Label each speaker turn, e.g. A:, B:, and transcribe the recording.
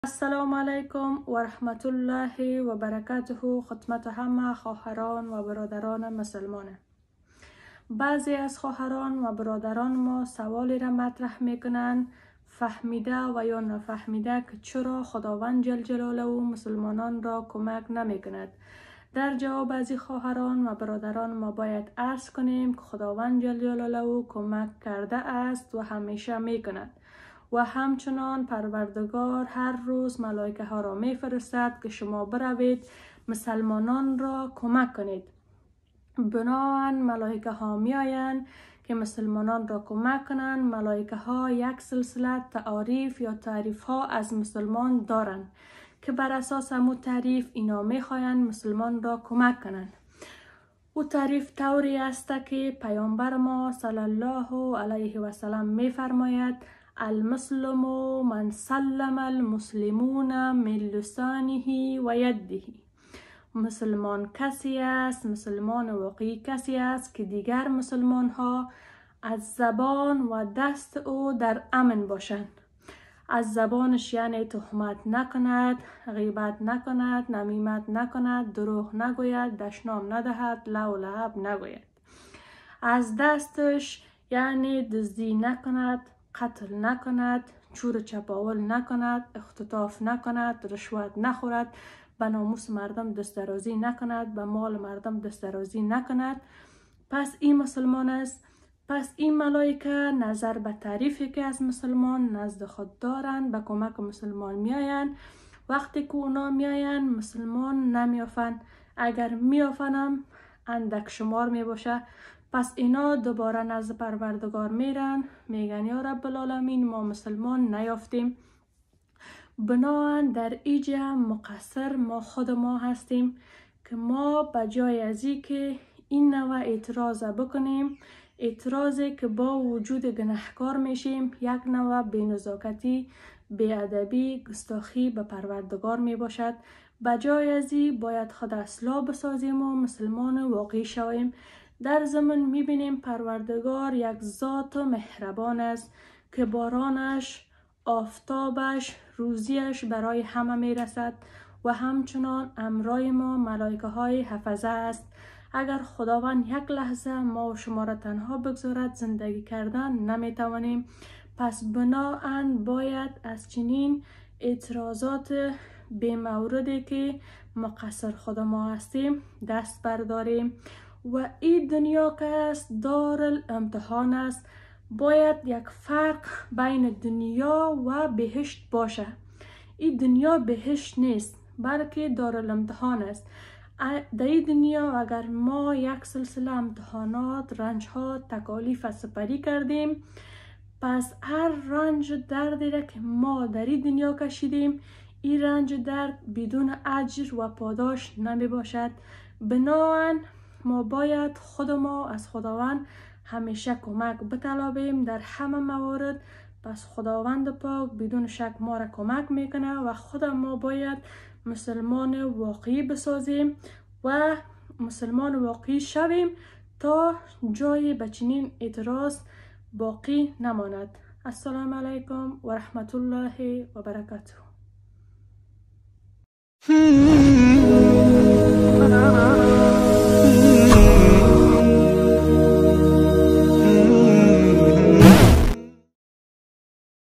A: السلام علیکم و رحمت الله و برکاته خدمت همه خواهران و برادران مسلمان. بعضی از خواهران و برادران ما سوالی را مطرح میکنند فهمیده و یا نفهمیده که چرا خداوند جل جلاله و مسلمانان را کمک نمیکند. در جواب از خواهران و برادران ما باید عرض کنیم که خداوند جل جلاله و کمک کرده است و همیشه میکند و همچنان پروردگار هر روز ملائکه ها را میفرستد که شما بروید مسلمانان را کمک کنید. بنابراین ملائکه ها می آیند که مسلمانان را کمک کنند. ملائکه ها یک سلسله تعاریف یا تعریف ها از مسلمان دارند که بر اساس همون تعریف اینا می خواهند مسلمان را کمک کنند. او تعریف طوری است که پیامبر ما صلی الله علیه و سلم می فرماید المسلم من سلم المسلمون من لسانه و یده. مسلمان کسی است، مسلمان واقعی کسی است که دیگر مسلمان ها از زبان و دست او در امن باشند. از زبانش یعنی تهمت نکند، غیبت نکند، نمیمت نکند، دروغ نگوید، دشنام ندهد، لو لعب نگوید. از دستش یعنی دزدی نکند، قتل نکند، چور چپاول نکند، اختطاف نکند، رشوت نخورد، به ناموس مردم دست درازی نکند، به مال مردم دست درازی نکند. پس این مسلمان است. پس این ملائکه نظر به تعریفی که از مسلمان نزد خود دارند به کمک مسلمان میآیند. وقتی که اونا میآیند مسلمان نمیافند، اگر میافنم اندک شمار می باشه. پس اینا دوباره نزد پروردگار میرن میگن یا رب العالمین ما مسلمان نیافتیم. بنابراین در اینجا مقصر ما خود ما هستیم که ما بجای از این که این نوع اعتراض بکنیم، اعتراضی که با وجود گناهکار میشیم، یک نوع بینزاکتی، بیادبی، گستاخی به پروردگار می باشد. بجای از این باید خود اصلاح بسازیم و مسلمان واقعی شویم. در زمین میبینیم پروردگار یک ذات مهربان است که بارانش، آفتابش، روزیش برای همه میرسد و همچنان امرای ما ملائکه های حفظه است. اگر خداوند یک لحظه ما و شما را تنها بگذارد زندگی کردن نمیتوانیم. پس بناهن باید از چنین اعتراضات بی موردی که مقصر خود ما هستیم دست برداریم. و این دنیا که است دارالامتحان است. باید یک فرق بین دنیا و بهشت باشه. این دنیا بهشت نیست بلکه دارالامتحان است. در این دنیا اگر ما یک سلسله امتحانات، رنج ها، تکالیف سپری کردیم، پس هر رنج دردی را که ما در این دنیا کشیدیم این رنج درد بدون اجر و پاداش نمی باشد. بنابراین ما باید خود ما از خداوند همیشه کمک بطلبیم در همه موارد. پس خداوند پاک بدون شک ما را کمک میکنه و خود ما باید مسلمان واقعی بسازیم و مسلمان واقعی شویم تا جای به چنین اعتراض باقی نماند. السلام علیکم و رحمت الله و برکاته.